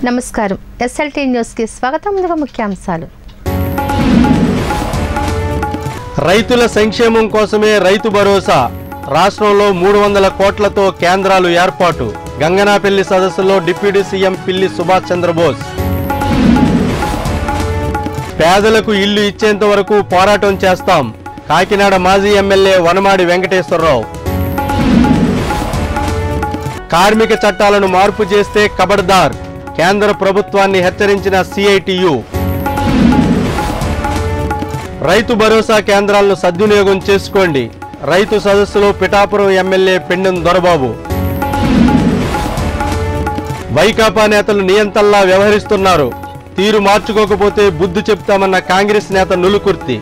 నమస్కారం SLT news కి స్వాగతం. ముందుగా ముఖ్యాంశాలు. రైతుల సంక్షేమం కోసమే రైతు భరోసా. రాష్ట్రంలో 300 కోట్లతో కేంద్రాలు ఏర్పాటు. గంగనాపల్లి సదస్సులో డిప్యూటీ సీఎం పిల్లి సుభాష్ చంద్రబోస్. పేదలకు ఇల్లు ఇచ్చేంత వరకు పోరాటం చేస్తాం. కాకినాడ మాజీ ఎమ్మెల్యే వనమాడి వెంకటేశ్వరరావు. కార్మిక చట్టాలను మార్పు చేస్తే ఖబర్దార్. కేంద్ర ప్రభుత్వాన్ని హెచ్చరించిన సిఐటియు. రైతు భరోసా కేంద్రాలను సద్వినియోగం చేసుకోండి. రైతు సదస్సులో పిఠాపురం ఎమ్మెల్యే పెండెం దొరబాబు. వైకాపా నేతలు నియంతల్లా వ్యవహరిస్తున్నారు. తీరు మార్చుకోకపోతే బుద్ధి చెప్తామన్న కాంగ్రెస్ నేత నులుకుర్తి.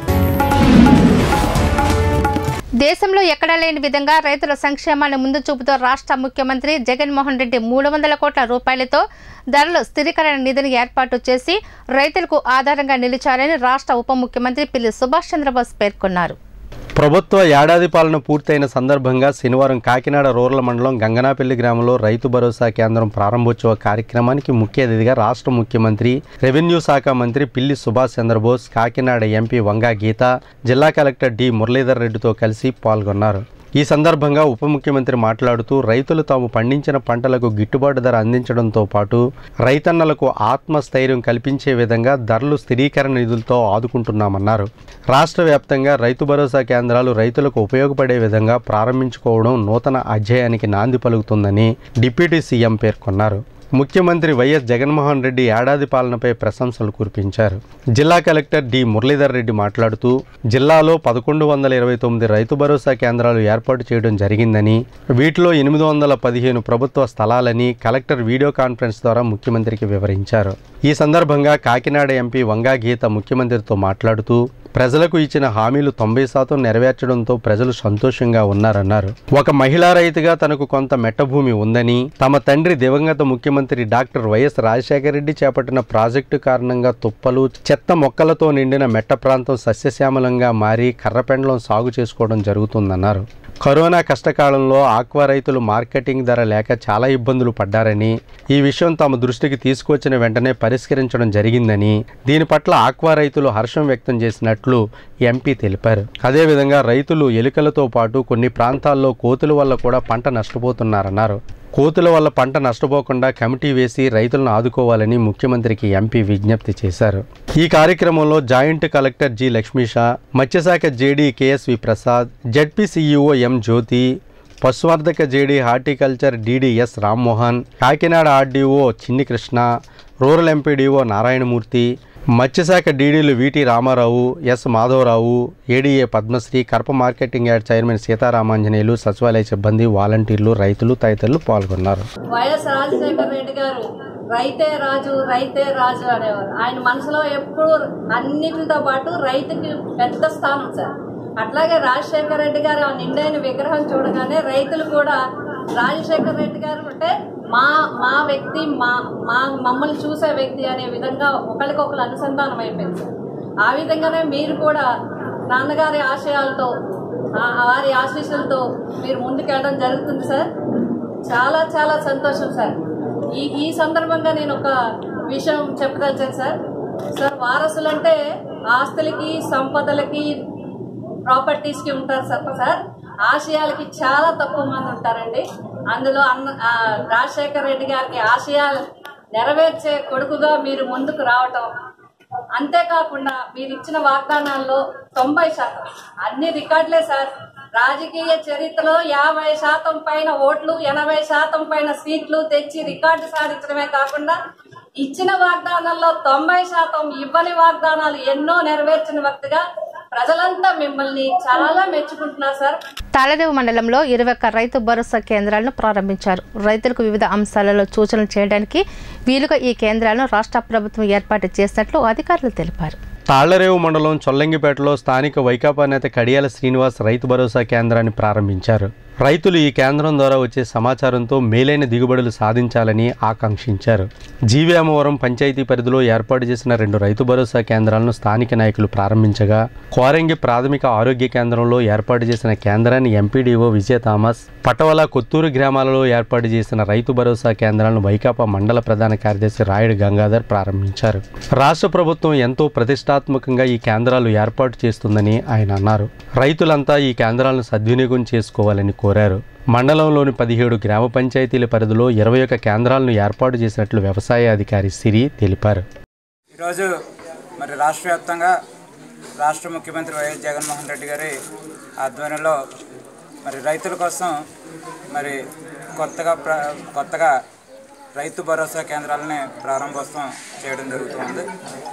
దేశంలో ఎక్కడా లేని విధంగా రైతుల సంక్షేమాన్ని ముందు చూపుతూ రాష్ట్ర ముఖ్యమంత్రి జగన్మోహన్ రెడ్డి 300 కోట్ల రూపాయలతో ధరల స్థిరీకరణ నిధిని ఏర్పాటు చేసి రైతులకు ఆధారంగా నిలిచారని రాష్ట్ర ఉప ముఖ్యమంత్రి పిల్లి సుభాష్ చంద్రబోస్ పేర్కొన్నారు. ప్రభుత్వ ఏడాది పాలన పూర్తయిన సందర్భంగా శనివారం కాకినాడ రూరల్ మండలం గంగనాపల్లి గ్రామంలో రైతు భరోసా కేంద్రం ప్రారంభోత్సవ కార్యక్రమానికి ముఖ్య అతిథిగా రాష్ట్ర ముఖ్యమంత్రి, రెవెన్యూ శాఖ మంత్రి పిల్లి సుభాష్ చంద్రబోస్, కాకినాడ ఎంపీ వంగా గీత, జిల్లా కలెక్టర్ డి మురళీధర్ రెడ్డితో కలిసి పాల్గొన్నారు. ఈ సందర్భంగా ఉప ముఖ్యమంత్రి మాట్లాడుతూ రైతులు తాము పండించిన పంటలకు గిట్టుబాటు ధర అందించడంతో పాటు రైతన్నలకు ఆత్మస్థైర్యం కల్పించే విధంగా ధరలు స్థిరీకరణ నిధులతో ఆదుకుంటున్నామన్నారు. రాష్ట్ర వ్యాప్తంగా రైతు భరోసా కేంద్రాలు రైతులకు ఉపయోగపడే విధంగా ప్రారంభించుకోవడం నూతన అధ్యాయానికి నాంది పలుకుతుందని డిప్యూటీ సీఎం పేర్కొన్నారు. ముఖ్యమంత్రి వైఎస్ జగన్మోహన్ రెడ్డి ఏడాది పాలనపై ప్రశంసలు కురిపించారు. జిల్లా కలెక్టర్ డి మురళీధర్ రెడ్డి మాట్లాడుతూ జిల్లాలో 1129 రైతు భరోసా కేంద్రాలు ఏర్పాటు చేయడం జరిగిందని, వీటిలో 815 ప్రభుత్వ స్థలాలని కలెక్టర్ వీడియో కాన్ఫరెన్స్ ద్వారా ముఖ్యమంత్రికి వివరించారు. ఈ సందర్భంగా కాకినాడ ఎంపీ వంగా గీత ముఖ్యమంత్రితో మాట్లాడుతూ ప్రజలకు ఇచ్చిన హామీలు 90% నెరవేర్చడంతో ప్రజలు సంతోషంగా ఉన్నారన్నారు. ఒక మహిళా రైతుగా తనకు కొంత మెట్టభూమి ఉందని, తమ తండ్రి దివంగత ముఖ్యమంత్రి డాక్టర్ వైఎస్ రాజశేఖర రెడ్డి చేపట్టిన ప్రాజెక్టు కారణంగా తుప్పలు, చెత్త మొక్కలతో నిండిన మెట్ట ప్రాంతం సస్యశ్యామలంగా మారి కర్రపెండలం సాగు చేసుకోవడం జరుగుతుందన్నారు. కరోనా కష్టకాలంలో ఆక్వా రైతులు మార్కెటింగ్ ధర లేక చాలా ఇబ్బందులు పడ్డారని, ఈ విషయం తమ దృష్టికి తీసుకొచ్చిన వెంటనే పరిష్కరించడం జరిగిందని, దీని పట్ల ఆక్వా రైతులు హర్షం వ్యక్తం చేసినట్లు ఎంపీ తెలిపారు. అదేవిధంగా రైతులు ఎలుకలతో పాటు కొన్ని ప్రాంతాల్లో కోతుల వల్ల కూడా పంట నష్టపోతున్నారన్నారు. కోతుల వల్ల పంట నష్టపోకుండా కమిటీ వేసి రైతులను ఆదుకోవాలని ముఖ్యమంత్రికి ఎంపీ విజ్ఞప్తి చేశారు. ఈ కార్యక్రమంలో జాయింట్ కలెక్టర్ జి లక్ష్మీషా, మత్స్యశాఖ JD KSV Prasad, ZP CEO M Jyothi, పశువర్ధక JD horticulture DDS Rammohan, Kakinada RDO Chinni Krishna, rural MPDO Narayanamurthy, మత్స్యశాఖ డీడీలు VT Ramarao, S Madhavarao, ADA Padmasri, Karapa marketing yard chairman Seetharamanjaneyulu, సచివాలయ సిబ్బంది, వాలంటీర్లు, రైతులు తదితరులు పాల్గొన్నారు. వైఎస్ రాజశేఖర రెడ్డి గారు రైతే రాజు రైతే రాజు అనేవారు. ఆయన మనసులో ఎప్పుడు అన్నిటితో పాటు రైతుకి పెద్ద స్థానం సార్. అట్లాగే రాజశేఖర రెడ్డి గారు ఆ నిండైన విగ్రహం చూడగానే రైతులు కూడా రాజశేఖర రెడ్డి గారు అంటే మా వ్యక్తి, మమ్మల్ని చూసే వ్యక్తి అనే విధంగా ఒకరికొకరు అనుసంధానం అయిపోయింది సార్. ఆ విధంగానే మీరు కూడా నాన్నగారి ఆశయాలతో, వారి ఆశీస్సులతో మీరు ముందుకెళ్ళడం జరుగుతుంది సార్. చాలా చాలా సంతోషం సార్. ఈ సందర్భంగా నేను ఒక విషయం చెప్పదలిచాను సార్. వారసులు అంటే ఆస్తులకి, సంపదలకి, ప్రాపర్టీస్కి ఉంటారు సార్. ఆశయాలకి చాలా తక్కువ మంది ఉంటారండి. అందులో రాజశేఖర రెడ్డి గారికి ఆశయాలు నెరవేర్చే కొడుకుగా మీరు ముందుకు రావటం, అంతేకాకుండా మీరు ఇచ్చిన వాగ్దానాల్లో 90% అన్ని రికార్డులే సార్. రాజకీయ చరిత్రలో 50% పైన ఓట్లు, 80% పైన సీట్లు తెచ్చి రికార్డు సాధించడమే కాకుండా ఇచ్చిన వాగ్దానాల్లో 90% ఇవ్వని వాగ్దానాలు ఎన్నో నెరవేర్చిన వ్యక్తిగా ప్రజలంతా మిమ్మల్ని చాలా మెచ్చుకుంటున్నారు సార్. తాళరేవు మండలంలో 21 రైతు భరోసా కేంద్రాలను ప్రారంభించారు. రైతులకు వివిధ అంశాలలో సూచనలు చేయడానికి వీలుగా ఈ కేంద్రాలను రాష్ట్ర ప్రభుత్వం ఏర్పాటు చేసినట్లు అధికారులు తెలిపారు. తాళ్లరేవు మండలం చొల్లంగిపేటలో స్థానిక వైకాపా నేత కడియాల శ్రీనివాస్ రైతు భరోసా కేంద్రాన్ని ప్రారంభించారు. రైతులు ఈ కేంద్రం ద్వారా వచ్చే సమాచారంతో మేలైన దిగుబడులు సాధించాలని ఆకాంక్షించారు. జీవ్యామవరం పంచాయతీ పరిధిలో ఏర్పాటు చేసిన 2 రైతు భరోసా కేంద్రాలను స్థానిక నాయకులు ప్రారంభించగా, కోరంగి ప్రాథమిక ఆరోగ్య కేంద్రంలో ఏర్పాటు చేసిన కేంద్రాన్ని ఎంపీడీఓ విజయ థామస్, పటవల, కొత్తూరు గ్రామాలలో ఏర్పాటు చేసిన రైతు భరోసా కేంద్రాలను వైకాపా మండల ప్రధాన కార్యదర్శి రాయుడు గంగాధర్ ప్రారంభించారు. రాష్ట్ర ప్రభుత్వం ఎంతో ప్రతిష్టాత్మకంగా ఈ కేంద్రాలు ఏర్పాటు చేస్తుందని ఆయన అన్నారు. రైతులంతా ఈ కేంద్రాలను సద్వినియోగం చేసుకోవాలని కోరారు. మండలంలోని 17 గ్రామ పంచాయతీల పరిధిలో 21 కేంద్రాలను ఏర్పాటు చేసినట్లు వ్యవసాయ అధికారి సిరి తెలిపారు. ఈరోజు మరి రాష్ట్ర వ్యాప్తంగా రాష్ట్ర ముఖ్యమంత్రి వైఎస్ జగన్మోహన్ రెడ్డి గారి ఆధ్వర్యంలో మరి రైతుల కోసం మరి కొత్తగా రైతు భరోసా కేంద్రాలని ప్రారంభోత్సవం చేయడం జరుగుతుంది.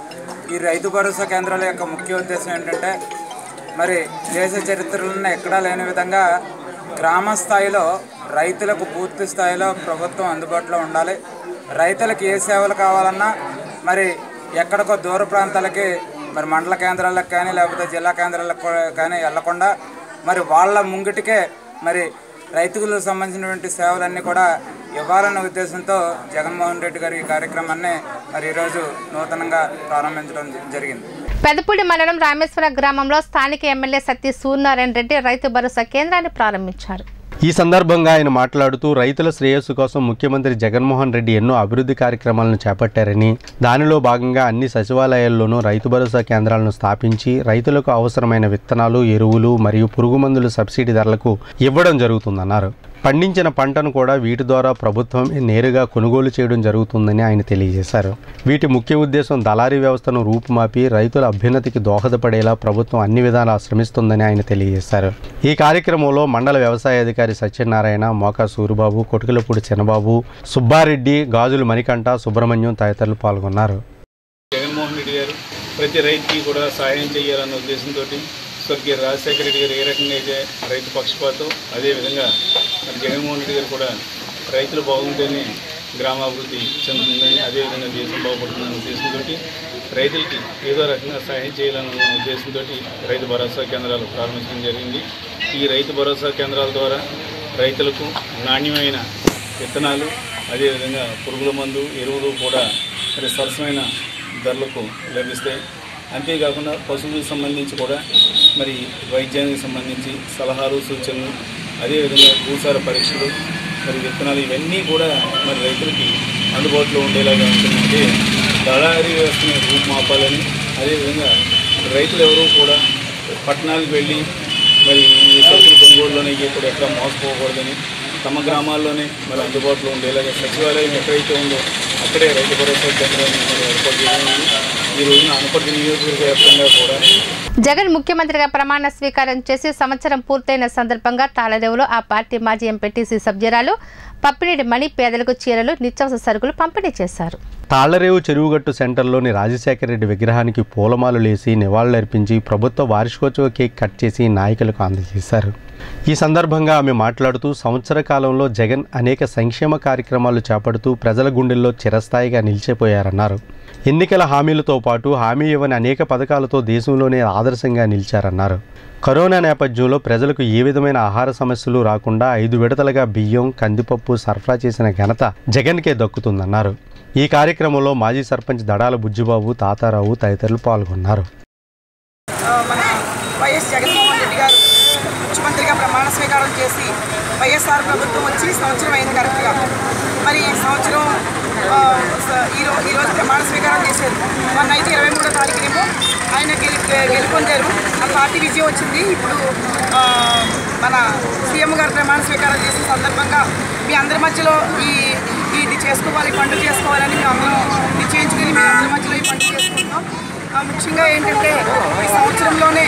ఈ రైతు భరోసా కేంద్రాల యొక్క ముఖ్య ఉద్దేశం ఏంటంటే, మరి దేశ చరిత్రలో ఎక్కడా లేని విధంగా గ్రామ స్థాయిలో రైతులకు పూర్తి స్థాయిలో ప్రభుత్వం అందుబాటులో ఉండాలి. రైతులకు ఏ సేవలు కావాలన్నా మరి ఎక్కడికో దూర ప్రాంతాలకి మరి మండల కేంద్రాలకు కానీ లేకపోతే జిల్లా కేంద్రాలకు కానీ వెళ్లకుండా మరి వాళ్ళ ముంగిటికే మరి రైతులకు సంబంధించినటువంటి సేవలన్నీ కూడా ఇవ్వాలన్న ఉద్దేశంతో జగన్మోహన్ రెడ్డి గారి ఈ కార్యక్రమాన్ని మరి ఈరోజు నూతనంగా ప్రారంభించడం జరిగింది. పెదపూడి మండలం రామేశ్వర గ్రామంలో స్థానిక ఎమ్మెల్యే సత్తి సూర్యనారాయణ రెడ్డి రైతు భరోసా కేంద్రాన్ని ప్రారంభించారు. ఈ సందర్భంగా ఆయన మాట్లాడుతూ రైతుల శ్రేయస్సు కోసం ముఖ్యమంత్రి జగన్మోహన్ రెడ్డి ఎన్నో అభివృద్ధి కార్యక్రమాలను చేపట్టారని, దానిలో భాగంగా అన్ని సచివాలయాల్లోనూ రైతు భరోసా కేంద్రాలను స్థాపించి రైతులకు అవసరమైన విత్తనాలు, ఎరువులు మరియు పురుగు మందులు సబ్సిడీ ధరలకు ఇవ్వడం జరుగుతుందన్నారు. పండించిన పంటను కూడా వీటి ద్వారా ప్రభుత్వం నేరుగా కొనుగోలు చేయడం జరుగుతుందని ఆయన తెలియజేశారు. వీటి ముఖ్య ఉద్దేశం దళారీ వ్యవస్థను రూపుమాపి రైతుల అభ్యున్నతికి దోహదపడేలా ప్రభుత్వం అన్ని విధాలా శ్రమిస్తుందని ఆయన తెలియజేశారు. ఈ కార్యక్రమంలో మండల వ్యవసాయ అధికారి సత్యనారాయణ, మోకా సూరిబాబు, కొటుకులపూడి చిన్నబాబు, సుబ్బారెడ్డి, గాజులు మణికంఠ, సుబ్రహ్మణ్యం తదితరులు పాల్గొన్నారు. జగన్మోహన్ రెడ్డి గారు ప్రతి రైతుకి కూడా సహాయం చేయాలన్న ఉద్దేశంతో స్వర్గీయ రాజశేఖర రెడ్డి గారు ఏ రకంగా అయితే రైతు పక్షపాతం, అదేవిధంగా మరి జగన్మోహన్ రెడ్డి గారు కూడా రైతులు బాగుంటేనే గ్రామాభివృద్ధి చెందుతుందని, అదేవిధంగా దేశం బాగుపడుతుందన్న ఉద్దేశంతో రైతులకి ఏదో రకంగా సహాయం చేయాలన్న ఉద్దేశంతో రైతు భరోసా కేంద్రాలు ప్రారంభించడం జరిగింది. ఈ రైతు భరోసా కేంద్రాల ద్వారా రైతులకు నాణ్యమైన విత్తనాలు, అదేవిధంగా పురుగుల మందు, ఎరువులు కూడా మరి సరసమైన ధరలకు లభిస్తాయి. అంతేకాకుండా పశువులకు సంబంధించి కూడా మరి వైద్యానికి సంబంధించి సలహాలు, సూచనలు, అదేవిధంగా భూసార పరీక్షలు, మరి విత్తనాలు ఇవన్నీ కూడా మరి రైతులకి అందుబాటులో ఉండేలాగా ఉంటుందంటే దళారీ వ్యవస్థని రూపుమాపాలని, అదేవిధంగా రైతులు ఎవరూ కూడా పట్టణాలకు వెళ్ళి మరి ఈ సరుకుల కొనుగోలులోనే కూడా ఎక్కడ మోసపోకూడదని, తమ గ్రామాల్లోనే మరి అందుబాటులో ఉండేలాగా సచివాలయం ఎక్కడైతే ఉందో అక్కడే రైతు భరోసా కేంద్రాన్ని ఏర్పాటు చేయడం. ఈ రోజున అనపర్తి నియోజకవర్గ వ్యాప్తంగా కూడా జగన్ ముఖ్యమంత్రిగా ప్రమాణ స్వీకారం చేసి సంవత్సరం పూర్తయిన సందర్భంగా తాళరేవులో ఆ పార్టీ మాజీ ఎంపీటీసీ సభ్యురాలు పప్పినేడి మణి పేదలకు చీరలు, నిత్యావసర సరుకులు పంపిణీ చేశారు. తాళ్లరేవు చెరువుగట్టు సెంటర్లోని రాజశేఖర రెడ్డి విగ్రహానికి పూలమాలలేసి నివాళులర్పించి ప్రభుత్వ వార్షికోత్సవ కేక్ కట్ చేసి నాయకులకు అందజేశారు. ఈ సందర్భంగా ఆమె మాట్లాడుతూ సంవత్సర కాలంలో జగన్ అనేక సంక్షేమ కార్యక్రమాలు చేపడుతూ ప్రజల గుండెల్లో చిరస్థాయిగా నిలిచిపోయారన్నారు. ఎన్నికల హామీలతో పాటు హామీ ఇవ్వని అనేక పథకాలతో దేశంలోనే ఆదర్శంగా నిలిచారన్నారు. కరోనా నేపథ్యంలో ప్రజలకు ఏ విధమైన ఆహార సమస్యలు రాకుండా 5 విడతలుగా బియ్యం, కందిపప్పు సరఫరా చేసిన ఘనత జగన్కే దక్కుతుందన్నారు. ఈ కార్యక్రమంలో మాజీ సర్పంచ్ దడాల బుజ్జిబాబు, తాతారావు తదితరులు పాల్గొన్నారు. మన వైఎస్ జగన్మోహన్ రెడ్డి గారు ముఖ్యమంత్రిగా ప్రమాణ స్వీకారం చేసి వైఎస్ఆర్ ప్రభుత్వం వచ్చి సంవత్సరం అయింది కరెక్ట్గా. మరి ఈ సంవత్సరం ఈరోజు ప్రమాణ స్వీకారం చేశారు. మొన్న అయితే 23వ తారీఖునేమో ఆయన గెలుపొందారు. ఆ పార్టీ విజయం వచ్చింది. ఇప్పుడు మన సీఎం గారు ప్రమాణ స్వీకారం చేసిన సందర్భంగా మీ అందరి మధ్యలో ఇది చేసుకోవాలి, పండుగ చేసుకోవాలని మేము అందరం నిశ్చయించుకుని మీ అందరి మధ్యలో ఈ పండుగ చేసుకుంటాం. ముఖ్యంగా ఏంటంటే ఈ సంవత్సరంలోనే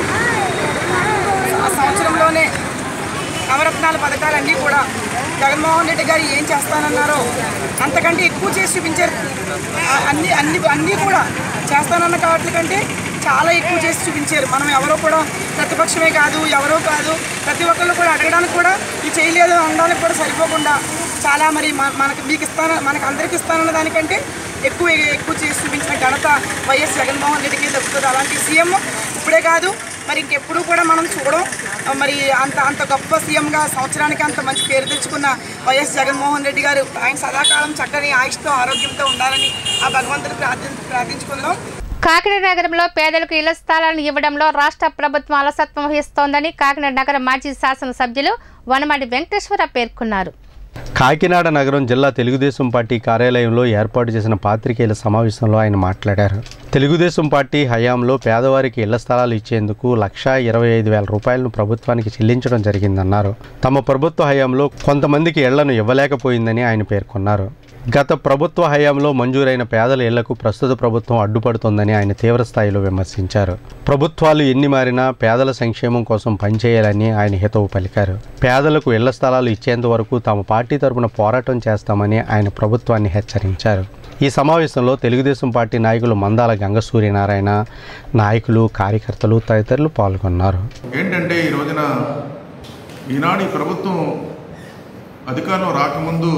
నవరత్నాల పథకాలన్నీ కూడా జగన్మోహన్ రెడ్డి గారు ఏం చేస్తానన్నారో అంతకంటే ఎక్కువ చేసి చూపించారు. అన్నీ కూడా చేస్తానన్న వాటి కంటే చాలా ఎక్కువ చేసి చూపించారు. మనం ఎవరో కూడా ప్రతిపక్షమే కాదు, ఎవరో కాదు, ప్రతి ఒక్కళ్ళు కూడా అడగడానికి కూడా ఇది చేయలేదు అనడానికి కూడా సరిపోకుండా చాలా మరి మనకు అందరికి ఇస్తానన్న దానికంటే ఎక్కువ చేసి చూపించిన ఘనత వైఎస్ జగన్మోహన్ రెడ్డికి దక్కుతుంది. అలాంటి సీఎం ఇప్పుడే కాదు మరి ఇంకెప్పుడు కూడా మనం చూడం. మరి అంత గొప్ప సీఎంగా సంవత్సరానికి అంత మంచి పేరు తెచ్చుకున్న వైఎస్ జగన్మోహన్ రెడ్డి గారు ఆయన సదాకాలం చక్కని ఆయుష్తో ఆరోగ్యంతో ఉండాలని ఆ భగవంతుని ప్రార్థించుకుందాం. కాకినాడ నగరంలో పేదలకు ఇళ్ల స్థలాలను ఇవ్వడంలో రాష్ట్ర ప్రభుత్వం అలసత్వం వహిస్తోందని కాకినాడ నగర మాజీ శాసనసభ్యులు వనమాడి వెంకటేశ్వర పేర్కొన్నారు. కాకినాడ నగరం జిల్లా తెలుగుదేశం పార్టీ కార్యాలయంలో ఏర్పాటు చేసిన పాత్రికేయుల సమావేశంలో ఆయన మాట్లాడారు. తెలుగుదేశం పార్టీ హయాంలో పేదవారికి ఇళ్ల స్థలాలు ఇచ్చేందుకు 1,25,000 రూపాయలను ప్రభుత్వానికి చెల్లించడం జరిగిందన్నారు. తమ ప్రభుత్వ హయాంలో కొంతమందికి ఇళ్లను ఇవ్వలేకపోయిందని ఆయన పేర్కొన్నారు. గత ప్రభుత్వ హయాంలో మంజూరైన పేదల ఇళ్లకు ప్రస్తుత ప్రభుత్వం అడ్డుపడుతోందని ఆయన తీవ్రస్థాయిలో విమర్శించారు. ప్రభుత్వాలు ఎన్ని మారినా పేదల సంక్షేమం కోసం పనిచేయాలని ఆయన హితవు పలికారు. పేదలకు ఇళ్ల స్థలాలు ఇచ్చేంత వరకు తమ పార్టీ తరపున పోరాటం చేస్తామని ఆయన ప్రభుత్వాన్ని హెచ్చరించారు. ఈ సమావేశంలో తెలుగుదేశం పార్టీ నాయకులు మందాల గంగసూర్యనారాయణ, నాయకులు, కార్యకర్తలు తదితరులు పాల్గొన్నారు. ఏంటంటే ఈ రోజున ఈనాడు ఈ ప్రభుత్వం అధికారంలో రాకముందు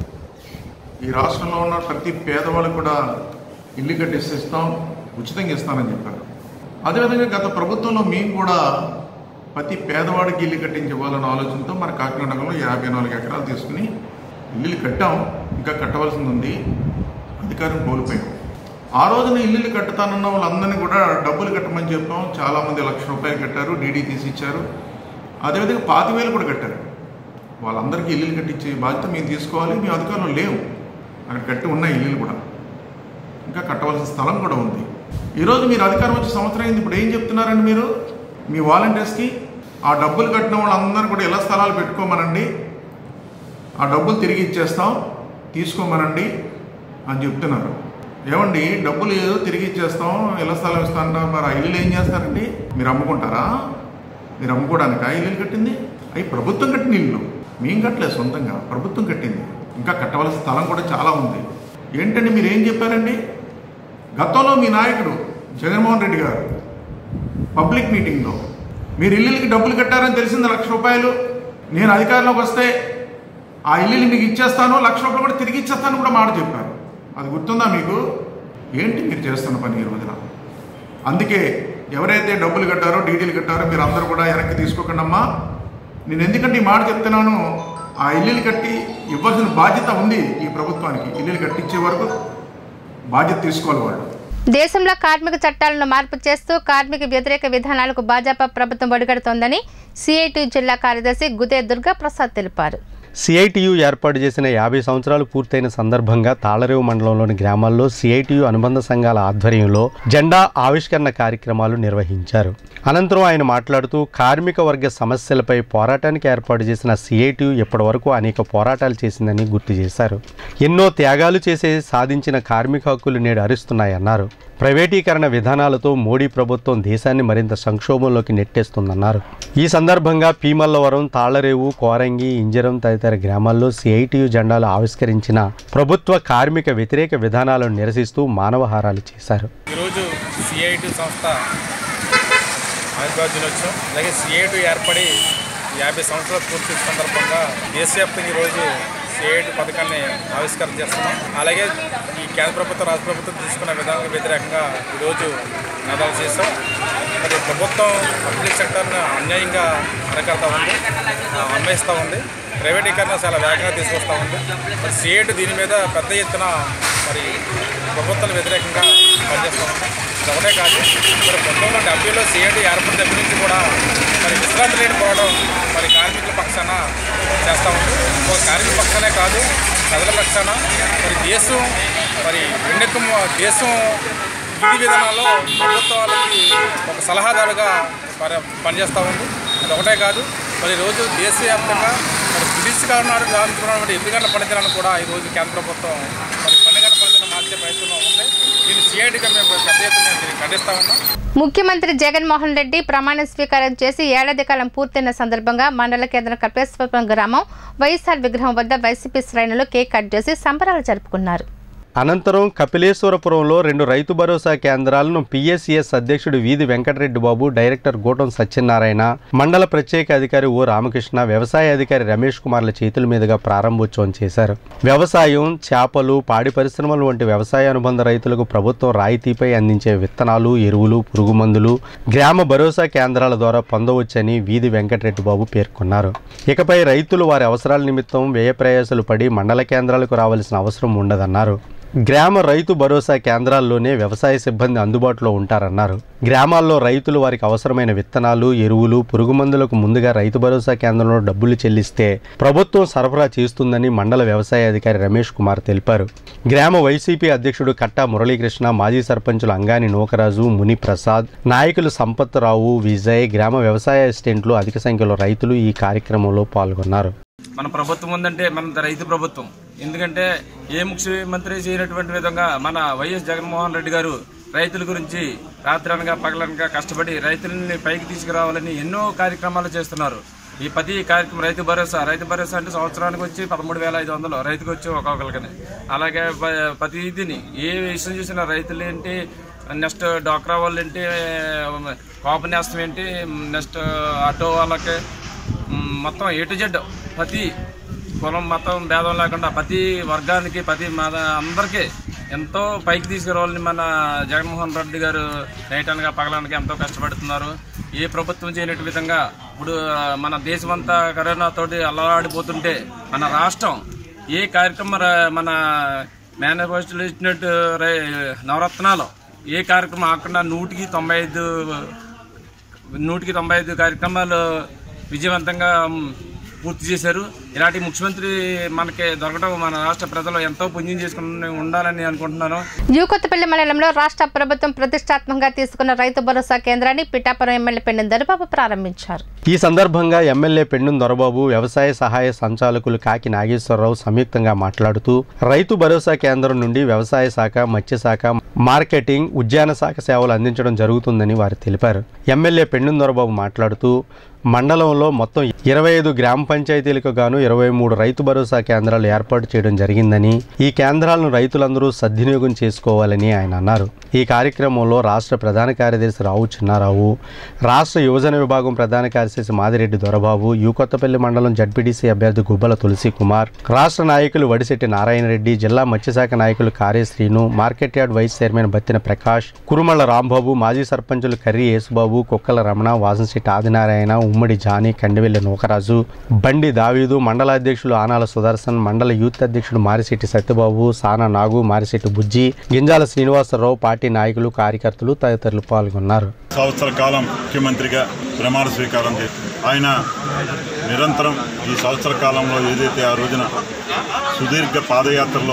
ఈ రాష్ట్రంలో ఉన్న ప్రతి పేదవాళ్ళకు కూడా ఇల్లు కట్టిస్తాం, ఉచితంగా ఇస్తానని చెప్పారు. అదేవిధంగా గత ప్రభుత్వంలో మేము కూడా ప్రతి పేదవాడికి ఇల్లు కట్టించి ఇవ్వాలన్న ఆలోచనతో మన కాకినాడ నగరంలో 54 ఎకరాలు తీసుకుని ఇల్లులు కట్టాం. ఇంకా కట్టవలసింది ఉంది, అధికారం కోల్పోయాం. ఆ రోజున ఇల్లులు కట్టుతానన్న వాళ్ళందరినీ కూడా డబ్బులు కట్టమని చెప్పాం. చాలామంది 1,00,000 రూపాయలు కట్టారు, డీడీ తీసి ఇచ్చారు. అదేవిధంగా 25,000 కూడా కట్టారు. వాళ్ళందరికీ ఇల్లులు కట్టించే బాధ్యత మేము తీసుకోవాలి. మేము అధికారంలో లేవు, అక్కడ కట్టి ఉన్న ఇల్లులు కూడా ఇంకా కట్టవలసిన స్థలం కూడా ఉంది. ఈరోజు మీరు అధికారం వచ్చే సంవత్సరం అయింది. ఇప్పుడు ఏం చెప్తున్నారండి మీరు మీ వాలంటీర్స్కి? ఆ డబ్బులు కట్టిన వాళ్ళందరూ కూడా ఇళ్ల స్థలాలు పెట్టుకోమనండి, ఆ డబ్బులు తిరిగి ఇచ్చేస్తాం, తీసుకోమనండి అని చెప్తున్నారు. ఏమండి, డబ్బులు ఏదో తిరిగి ఇచ్చేస్తాం, ఇళ్ల స్థలం ఇస్తాంట, మరి ఆ ఇల్లులు ఏం చేస్తారండి? మీరు అమ్ముకుంటారా? మీరు అమ్ముకోవడానికా ఇల్లులు కట్టింది? అవి ప్రభుత్వం కట్టిన ఇల్లు, మేము కట్టలేదు, సొంతంగా ప్రభుత్వం కట్టింది. ఇంకా కట్టవలసిన స్థలం కూడా చాలా ఉంది. ఏంటంటే మీరు ఏం చెప్పారండి? గతంలో మీ నాయకుడు జగన్మోహన్ రెడ్డి గారు పబ్లిక్ మీటింగ్లో మీరు ఇల్లులకి డబ్బులు కట్టారని తెలిసింది 1,00,000 రూపాయలు, నేను అధికారంలోకి వస్తే ఆ ఇల్లుని మీకు ఇచ్చేస్తాను, 1,00,000 రూపాయలు కూడా తిరిగి ఇచ్చేస్తాను కూడా మాట చెప్పారు. అది గుర్తుందా మీకు? ఏంటి మీరు చేస్తున్న పని ఈ రోజున? అందుకే ఎవరైతే డబ్బులు కట్టారో, డీడీలు కట్టారో మీరు అందరూ కూడా వెనక్కి తీసుకోకండి అమ్మా. నేను ఎందుకంటే ఈ మాట చెప్తున్నాను, ఆ ఇల్లులు కట్టి ఇవ్వాల్సిన బాధ్యత ఉంది ఈ ప్రభుత్వానికి. ఇల్లులు కట్టించే వరకు బాధ్యత తీసుకోవాలి వాళ్ళు. దేశంలో కార్మిక చట్టాలను మార్పు చేస్తూ కార్మిక వ్యతిరేక విధానాలకు భాజపా ప్రభుత్వం ఒడిగడుతోందని సిఐటియు జిల్లా కార్యదర్శి గుదే దుర్గాప్రసాద్ తెలిపారు. సిఐటియు ఏర్పాటు చేసిన 50 సంవత్సరాలు పూర్తయిన సందర్భంగా తాళరేవు మండలంలోని గ్రామాల్లో సిఐటియు అనుబంధ సంఘాల ఆధ్వర్యంలో జెండా ఆవిష్కరణ కార్యక్రమాలు నిర్వహించారు. అనంతరం ఆయన మాట్లాడుతూ కార్మిక వర్గ సమస్యలపై పోరాటానికి ఏర్పాటు చేసిన సిఐటియు ఇప్పటి వరకు అనేక పోరాటాలు చేసిందని గుర్తు చేశారు. ఎన్నో త్యాగాలు చేసి సాధించిన కార్మిక హక్కులు నేడు హరిస్తున్నాయన్నారు. ప్రైవేటీకరణ విధానాలతో మోడీ ప్రభుత్వం దేశాన్ని మరింత సంక్షోభంలోకి నెట్టేస్తుందన్నారు. ఈ సందర్భంగా పీమల్లవరం, తాళ్లరేవు, కోరంగి, ఇంజరం తదితర గ్రామాల్లో సిఐటియు జెండాలు ఆవిష్కరించిన ప్రభుత్వ కార్మిక వ్యతిరేక విధానాలను నిరసిస్తూ మానవహారాలు చేశారు. ఈరోజు సిఐటియు సంస్థ ఆవిర్భావ దినోత్సవం, అలాగే సిఐటియు ఏర్పడి 50 సంవత్సరాల పూర్తి సందర్భంగా దేశవ్యాప్తంగా ఈరోజు సిఐటియు పథకాన్ని ఆవిష్కరణ చేస్తున్నాం. అలాగే ఈ కేంద్ర ప్రభుత్వం, రాష్ట్ర ప్రభుత్వం తీసుకున్న విధానాలకు వ్యతిరేకంగా ఈరోజు నినాదాలు చేస్తాం. మరి ప్రభుత్వం పబ్లిక్ సెక్టర్ని అన్యాయంగా అరకడతా ఉంది, అమ్మేస్తూ ఉంది, ప్రైవేటీకరణ చాలా వేగంగా తీసుకొస్తూ ఉంది. మరి సిఐటియు దీని మీద పెద్ద ఎత్తున మరి ప్రభుత్వాల వ్యతిరేకంగా పనిచేస్తూ ఉంది. ఒకటే కాదు, మరి 1970లో సిఐటియు ఏర్పడిన దగ్గర నుంచి కూడా మరి విశ్రాంతి లేని పోవడం మరి కార్మికుల పక్షాన చేస్తూ ఉంది. ఒక కార్మికుల పక్షానే కాదు, ప్రజల పక్షాన మరి దేశం మరి దేశం విధి విధానాల్లో ప్రభుత్వాలకి ఒక సలహాదారుగా పనిచేస్తూ ఉంది. అది ఒకటే కాదు, మరి ఈరోజు దేశవ్యాప్తంగా మరి బ్రిటిష్ కారణాలు ఎన్నికల పనితనాన్ని కూడా ఈరోజు కేంద్ర ప్రభుత్వం మరి పన్నెగల పనితనం మార్చే ప్రయత్నంలో ఉంది. దీన్ని సిఐటిగా మేము పెద్ద ఎత్తున ఖండిస్తూ ఉన్నాం. ముఖ్యమంత్రి జగన్మోహన్ రెడ్డి ప్రమాణ స్వీకారం చేసి ఏడాది కాలం పూర్తయిన సందర్భంగా మండల కేంద్రం కపిలేశ్వరం గ్రామం వైఎస్ఆర్ విగ్రహం వద్ద వైసీపీ శ్రేణులు కేక్ కట్ చేసి సంబరాలు జరుపుకున్నారు. అనంతరం కపిలేశ్వరపురంలో 2 రైతు భరోసా కేంద్రాలను పిఎస్సిఎస్ అధ్యక్షుడు వీధి వెంకటరెడ్డి బాబు, డైరెక్టర్ గోటం సత్యనారాయణ, మండల ప్రత్యేక అధికారి ఓ రామకృష్ణ, వ్యవసాయ అధికారి రమేష్ కుమార్ల చేతుల మీదుగా ప్రారంభోత్సవం చేశారు. వ్యవసాయం, చేపలు, పాడి పరిశ్రమలు వంటి వ్యవసాయ అనుబంధ రైతులకు ప్రభుత్వం రాయితీపై అందించే విత్తనాలు, ఎరువులు, పురుగు మందులు గ్రామ భరోసా కేంద్రాల ద్వారా పొందవచ్చని వీధి వెంకటరెడ్డి బాబు పేర్కొన్నారు. ఇకపై రైతులు వారి అవసరాల నిమిత్తం వ్యయ ప్రయాసాలు పడి మండల కేంద్రాలకు రావాల్సిన అవసరం ఉండదన్నారు. గ్రామ రైతు భరోసా కేంద్రాల్లోనే వ్యవసాయ సిబ్బంది అందుబాటులో ఉంటారన్నారు. గ్రామాల్లో రైతులు వారికి అవసరమైన విత్తనాలు, ఎరువులు, పురుగు మందులకు ముందుగా రైతు భరోసా కేంద్రంలో డబ్బులు చెల్లిస్తే ప్రభుత్వం సరఫరా చేస్తుందని మండల వ్యవసాయ అధికారి రమేష్ కుమార్ తెలిపారు. గ్రామ వైసీపీ అధ్యక్షుడు కట్టా మురళీకృష్ణ, మాజీ సర్పంచులు అంగాని నూకరాజు, ముని ప్రసాద్, నాయకులు సంపత్రావు, విజయ్, గ్రామ వ్యవసాయ అసిస్టెంట్లు అధిక సంఖ్యలో రైతులు ఈ కార్యక్రమంలో పాల్గొన్నారు. మన ప్రభుత్వం ఉందంటే మన రైతు ప్రభుత్వం. ఎందుకంటే ఏ ముఖ్యమంత్రి చేయనటువంటి విధంగా మన వైఎస్ జగన్మోహన్ రెడ్డి గారు రైతుల గురించి రాత్రనగా పగలనగా కష్టపడి రైతులని పైకి తీసుకురావాలని ఎన్నో కార్యక్రమాలు చేస్తున్నారు. ఈ ప్రతి కార్యక్రమం రైతు భరోసా అంటే సంవత్సరానికి వచ్చి 13,500 రైతుకు వచ్చి ఒక్కొక్కరికని. అలాగే ప్రతిదీని ఏ విషయం చూసినా రైతులు ఏంటి, నెక్స్ట్ డ్వాక్రా వాళ్ళు ఏంటి, కాపు నేస్తం ఏంటి, నెక్స్ట్ ఆటో వాళ్ళకి మొత్తం ఏ టు జెడ్ ప్రతి కులం మతం భేదం లేకుండా ప్రతి వర్గానికి ప్రతి అందరికీ ఎంతో పైకి తీసుకురావాలని మన జగన్మోహన్ రెడ్డి గారు నైట్ అనగా పగలనగా ఎంతో కష్టపడుతున్నారు. ఏ ప్రభుత్వం చేయనట్టు విధంగా ఇప్పుడు మన దేశమంతా కరోనాతోటి అల్లాడిపోతుంటే మన రాష్ట్రం ఏ కార్యక్రమం మన మేనిఫెస్టోలో ఇచ్చినట్టు నవరత్నాలు ఏ కార్యక్రమం ఆకుండా 195 కార్యక్రమాలు విజయవంతంగా పూర్తి చేశారు. ఇలాంటి ముఖ్యమంత్రి మనకి దొరకడం మన రాష్ట్ర ప్రజలు ఎంతో పుణ్యం చేసుకుని ఉండాలని అనుకుంటున్నాను. యూకొత్తపల్లి మండలంలో రాష్ట్ర ప్రభుత్వం ప్రతిష్టాత్మకంగా తీసుకున్న రైతు భరోసా కేంద్రాన్ని పిఠాపురం ఎమ్మెల్యే పెండెం దొరబాబు ప్రారంభించారు. ఈ సందర్భంగా ఎమ్మెల్యే పెండెం దొరబాబు, వ్యవసాయ సహాయ సంచాలకులు కాకి నాగేశ్వరరావు సంయుక్తంగా మాట్లాడుతూ రైతు భరోసా కేంద్రం నుండి వ్యవసాయ శాఖ, మత్స్యశాఖ, మార్కెటింగ్, ఉద్యాన శాఖ సేవలు అందించడం జరుగుతుందని వారు తెలిపారు. ఎమ్మెల్యే పెండెం దొరబాబు మాట్లాడుతూ మండలంలో మొత్తం 25 గ్రామ పంచాయతీలకు గాను 23 రైతు భరోసా కేంద్రాలు ఏర్పాటు చేయడం జరిగిందని, ఈ కేంద్రాలను రైతులందరూ సద్వినియోగం చేసుకోవాలని ఆయన అన్నారు. ఈ కార్యక్రమంలో రాష్ట్ర ప్రధాన కార్యదర్శి రావు చిన్నారావు, రాష్ట్ర యువజన విభాగం ప్రధాన కార్యదర్శి మాదిరెడ్డి దొరబాబు, యూకొత్తపల్లి మండలం జడ్పీటీసీ అభ్యర్థి గుబ్బల తులసి కుమార్, రాష్ట్ర నాయకులు వడిశెట్టి నారాయణరెడ్డి, జిల్లా మత్స్యశాఖ నాయకులు Karyasreenu, market yard vice chairman Battina Prakash, Kurumalla Rambabu, మాజీ సర్పంచులు కర్రీ యేసుబాబు, కుక్కల రమణ, వాసంశెట్టి ఆదినారాయణ, ఉమ్మడి జానీ, కండివెల్లి నూకరాజు, బండి దావీదు, మండల అధ్యక్షులు ఆనాల సుదర్శన్, మండల యూత్ అధ్యక్షుడు మారిశెట్టి సత్యబాబు, సానా నాగు, మారిశెట్టి బుజ్జి, గింజాల శ్రీనివాసరావు, పార్టీ నాయకులు, కార్యకర్తలు తదితరులు పాల్గొన్నారు. సంవత్సర కాలం ముఖ్యమంత్రిగా ప్రమాణ స్వీకారం చేసి ఆయన నిరంతరం ఈ సంవత్సర కాలంలో ఏదైతే ఆ రోజున సుదీర్ఘ పాదయాత్రలో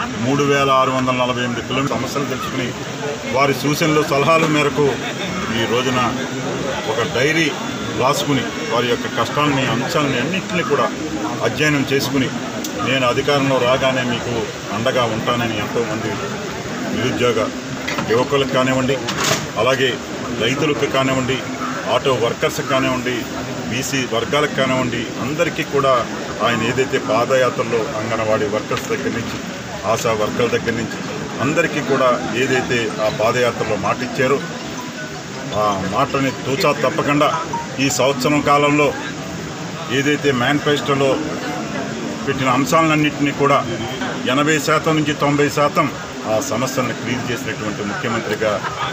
3,648 కిలోమీటర్ సమస్యలు తెలుసుకుని వారి సూచనలు, సలహాల మేరకు ఈ రోజున ఒక డైరీ రాసుకుని వారి యొక్క కష్టాలని, అంశాలని అన్నింటినీ కూడా అధ్యయనం చేసుకుని నేను అధికారంలో రాగానే మీకు అండగా ఉంటానని ఎంతోమంది నిరుద్యోగ యువకులకు కానివ్వండి, అలాగే రైతులకు కానివ్వండి, ఆటో వర్కర్స్కి కానివ్వండి, బీసీ వర్గాలకు కానివ్వండి, అందరికీ కూడా ఆయన ఏదైతే పాదయాత్రలో అంగన్వాడీ వర్కర్స్ దగ్గర నుంచి, ఆశా వర్కర్ల దగ్గర నుంచి అందరికీ కూడా ఏదైతే ఆ పాదయాత్రలో మాట ఇచ్చారో ఆ మాటని తూచా తప్పకుండా ఈ సంవత్సరం కాలంలో ఏదైతే మేనిఫెస్టోలో పెట్టిన అంశాలన్నింటినీ కూడా 80% నుంచి 90% ఆ సమస్యలను క్లియర్ చేసినటువంటి ముఖ్యమంత్రిగా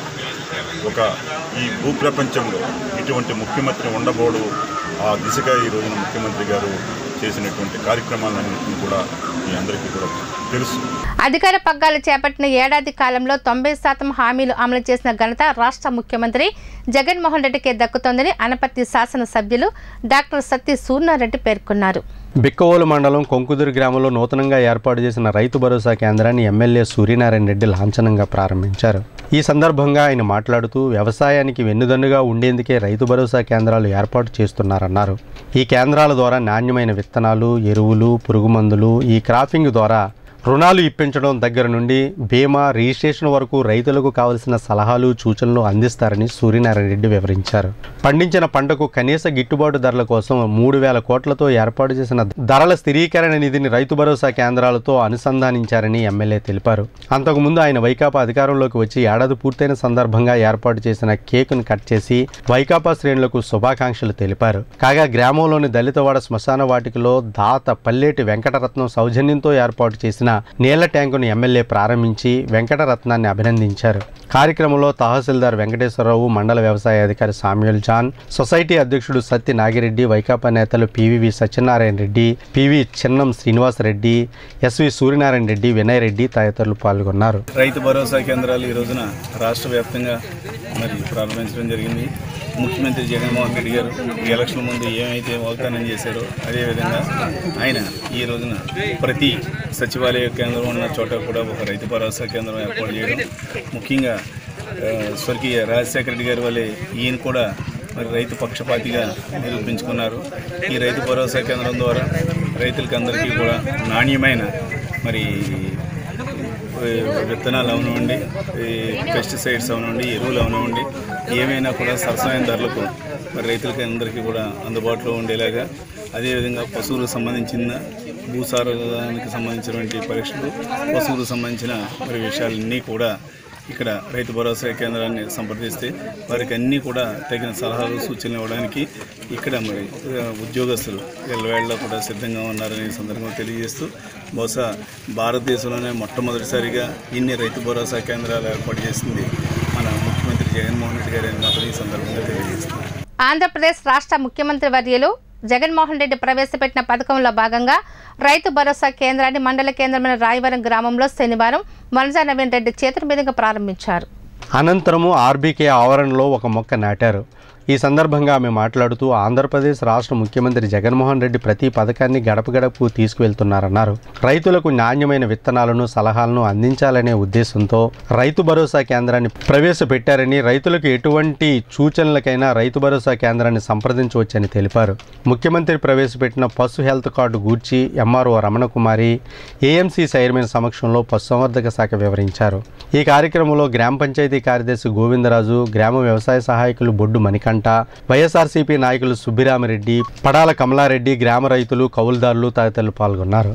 ఈ భూప్రపంచంలో ఇటువంటి ముఖ్యమంత్రి ఉండబోడు ఆ దిశగా ఈ రోజున ముఖ్యమంత్రి గారు చేసినటువంటి కార్యక్రమాలన్నింటినీ కూడా మీ అందరికీ కూడా తెలుసు. అధికార పగ్గాలు చేపట్టిన ఏడాది కాలంలో 90% హామీలు అమలు చేసిన ఘనత రాష్ట్ర ముఖ్యమంత్రి జగన్మోహన్ రెడ్డికే దక్కుతోందని అనపర్తి శాసనసభ్యులు డాక్టర్ సత్తి సూర్ణారెడ్డి పేర్కొన్నారు. బిక్కవోలు మండలం కొంకుదురు గ్రామంలో నూతనంగా ఏర్పాటు చేసిన రైతు భరోసా కేంద్రాన్ని ఎమ్మెల్యే సూర్యనారాయణ రెడ్డి లాంఛనంగా ప్రారంభించారు. ఈ సందర్భంగా ఆయన మాట్లాడుతూ వ్యవసాయానికి వెన్నుదన్నుగా ఉండేందుకే రైతు భరోసా కేంద్రాలు ఏర్పాటు చేస్తున్నారన్నారు. ఈ కేంద్రాల ద్వారా నాణ్యమైన విత్తనాలు, ఎరువులు, పురుగు మందులు, ఈ క్రాపింగ్ ద్వారా రుణాలు ఇప్పించడం దగ్గర నుండి బీమా రిజిస్ట్రేషన్ వరకు రైతులకు కావలసిన సలహాలు సూచనలు అందిస్తారని సూర్యనారాయణ రెడ్డి వివరించారు. పండించిన పంటకు కనీస గిట్టుబాటు ధరల కోసం 3,000 కోట్లతో ఏర్పాటు చేసిన ధరల స్థిరీకరణ నిధిని రైతు భరోసా కేంద్రాలతో అనుసంధానించారని ఎమ్మెల్యే తెలిపారు. అంతకుముందు ఆయన వైకాపా అధికారంలోకి వచ్చి ఏడాది పూర్తయిన సందర్భంగా ఏర్పాటు చేసిన కేకును కట్ చేసి వైకాపా శ్రేణులకు శుభాకాంక్షలు తెలిపారు. కాగా గ్రామంలోని దళితవాడ శ్మశాన వాటికలో దాత పల్లేటి వెంకటరత్నం సౌజన్యంతో ఏర్పాటు చేసిన నీళ్ల ట్యాంకును ఎమ్మెల్యే ప్రారంభించి వెంకటరత్నాన్ని అభినందించారు. కార్యక్రమంలో తహసీల్దార్ వెంకటేశ్వరరావు, మండల వ్యవసాయ అధికారి సామ్యుల్ జాన్, సొసైటీ అధ్యక్షుడు సత్తి నాగిరెడ్డి, వైకాపా నేతలు PVV Satyanarayana Reddy, PV Chinnam Srinivasareddy, SV Suryanarayana Reddy, Vinay Reddy తదితరులు పాల్గొన్నారు. రైతు భరోసా కేంద్రాలు ఈ రోజున రాష్ట్ర వ్యాప్తంగా ప్రారంభించడం జరిగింది. ముఖ్యమంత్రి జగన్మోహన్ రెడ్డి గారు ఎలక్షన్ ముందు ఏమైతే వాగ్దానం చేశారో అదేవిధంగా ఆయన ఈ రోజున ప్రతి సచివాలయ కేంద్రం ఉన్న చోట కూడా ఒక రైతు భరోసా కేంద్రం ఏర్పాటు చేయడం, ముఖ్యంగా స్వర్గీయ రాజశేఖర రెడ్డి గారి వల్లే ఈయన కూడా మరి రైతు పక్షపాతిగా నిరూపించుకున్నారు. ఈ రైతు భరోసా కేంద్రం ద్వారా రైతులకి అందరికీ కూడా నాణ్యమైన మరి విత్తనాలు అవనివ్వండి, పెస్టిసైడ్స్ అవనివ్వండి, ఎరువులు అవనివ్వండి, ఏమైనా కూడా సరసమైన ధరలకు మరి రైతులకి అందరికీ కూడా అందుబాటులో ఉండేలాగా, అదేవిధంగా పశువులకు సంబంధించిన భూసారానికి సంబంధించినటువంటి పరీక్షలు, పశువులకు సంబంధించిన మరి విషయాలన్నీ కూడా ఇక్కడ రైతు భరోసా కేంద్రాన్ని సంప్రదిస్తే వారికి అన్నీ కూడా తగిన సలహాలు సూచనలు ఇవ్వడానికి ఇక్కడ మరి ఉద్యోగస్తులు ఎల్లవేళలో కూడా సిద్ధంగా ఉన్నారనే సందర్భంగా తెలియజేస్తూ, బహుశా భారతదేశంలోనే మొట్టమొదటిసారిగా ఇన్ని రైతు భరోసా కేంద్రాలు ఏర్పాటు చేసింది మన ముఖ్యమంత్రి జగన్మోహన్ రెడ్డి గారి మాత్రం ఈ సందర్భంగా తెలియజేస్తున్నారు. ఆంధ్రప్రదేశ్ రాష్ట్ర ముఖ్యమంత్రి వర్యులు జగన్మోహన్ రెడ్డి ప్రవేశపెట్టిన పథకంలో భాగంగా రైతు భరోసా కేంద్రాన్ని మండల కేంద్రమైన రాయవరం గ్రామంలో శనివారం వనజా నవీన్ రెడ్డి చేతుల మీదుగా ప్రారంభించారు. అనంతరము ఆర్బీకే ఆవరణలో ఒక మొక్క నాటారు. ఈ సందర్భంగా ఆమె మాట్లాడుతూ ఆంధ్రప్రదేశ్ రాష్ట్ర ముఖ్యమంత్రి జగన్మోహన్ రెడ్డి ప్రతి పథకాన్ని గడప గడపకు తీసుకువెళ్తున్నారన్నారు. రైతులకు నాణ్యమైన విత్తనాలను సలహాలను అందించాలనే ఉద్దేశంతో రైతు భరోసా కేంద్రాన్ని ప్రవేశపెట్టారని, రైతులకు ఎటువంటి సూచనలకైనా రైతు భరోసా కేంద్రాన్ని సంప్రదించవచ్చని తెలిపారు. ముఖ్యమంత్రి ప్రవేశపెట్టిన పశు హెల్త్ కార్డు గూర్చి ఎంఆర్ఓ రమణకుమారి ఏఎంసీ చైర్మన్ సమక్షంలో పశుసంవర్ధక శాఖ వివరించారు. ఈ కార్యక్రమంలో గ్రామ పంచాయతీ కార్యదర్శి గోవిందరాజు, గ్రామ వ్యవసాయ సహాయకులు బొడ్డు మణికంఠ, వైఎస్ఆర్సీపీ నాయకులు సుబ్బిరామిరెడ్డి, పడాల కమలారెడ్డి, గ్రామ రైతులు, కౌలుదారులు తదితరులు పాల్గొన్నారు.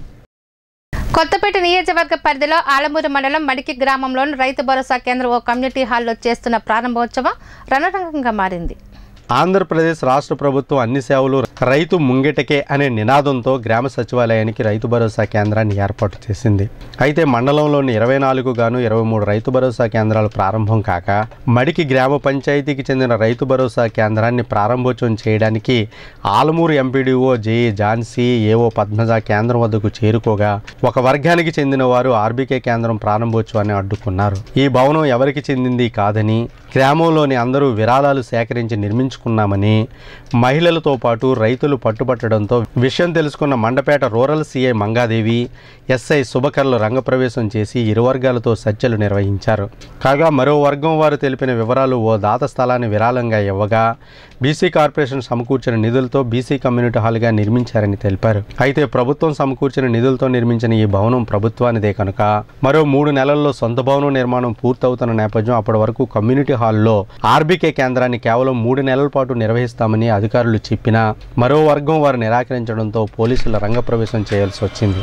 కొత్తపేట నియోజకవర్గ పరిధిలో ఆలమూరు మండలం మడికి గ్రామంలోని రైతు భరోసా కేంద్రం ఓ కమ్యూనిటీ హాల్లో చేస్తున్న ప్రారంభోత్సవం రణరంగంగా మారింది. ఆంధ్రప్రదేశ్ రాష్ట్ర ప్రభుత్వం అన్ని సేవలు రైతు ముంగిటకే అనే నినాదంతో గ్రామ సచివాలయానికి రైతు భరోసా కేంద్రాన్ని ఏర్పాటు చేసింది. అయితే మండలంలోని 24 గాను 23 రైతు భరోసా కేంద్రాలు ప్రారంభం కాక మడికి గ్రామ పంచాయతీకి చెందిన రైతు భరోసా కేంద్రాన్ని ప్రారంభోత్సవం చేయడానికి Alamuru MPDO J Jhansi, AO Padmaja కేంద్రం వద్దకు చేరుకోగా ఒక వర్గానికి చెందిన వారు ఆర్బీకే కేంద్రం ప్రారంభోత్సవాన్ని అడ్డుకున్నారు. ఈ భవనం ఎవరికి చెందింది కాదని, గ్రామంలోని అందరూ విరాళాలు సేకరించి నిర్మించుకున్నామని మహిళలతో పాటు రైతులు పట్టుబట్టడంతో విషయం తెలుసుకున్న Mandapeta rural CI Mangadevi, SI శుభకర్లు రంగప్రవేశం చేసి ఇరు వర్గాలతో చర్చలు నిర్వహించారు. కాగా మరో వర్గం వారు తెలిపిన వివరాలు ఓ దాత స్థలాన్ని విరాళంగా ఇవ్వగా బీసీ కార్పొరేషన్ సమకూర్చిన నిధులతో బీసీ కమ్యూనిటీ హాల్గా నిర్మించారని తెలిపారు. అయితే ప్రభుత్వం సమకూర్చిన నిధులతో నిర్మించిన ఈ భవనం ప్రభుత్వానిదే కనుక మరో 3 నెలల్లో సొంత భవనం నిర్మాణం పూర్తవుతున్న నేపథ్యం అప్పటి వరకు కమ్యూనిటీ హాల్లో ఆర్బీకే కేంద్రాన్ని కేవలం 3 నెలల పాటు నిర్వహిస్తామని అధికారులు చెప్పినా మరో వర్గం వారు నిరాకరించడంతో పోలీసుల రంగప్రవేశం చేయాల్సి వచ్చింది.